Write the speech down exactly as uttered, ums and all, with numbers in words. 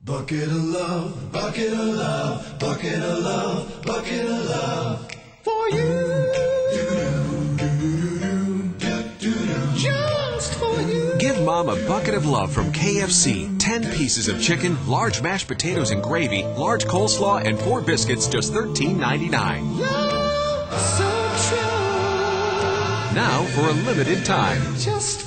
Bucket of love, bucket of love, bucket of love, bucket of love for you. Just for you. Give Mom a bucket of love from K F C. Ten pieces of chicken, large mashed potatoes and gravy, large coleslaw, and four biscuits, just thirteen ninety-nine. Love so true. Now for a limited time. Just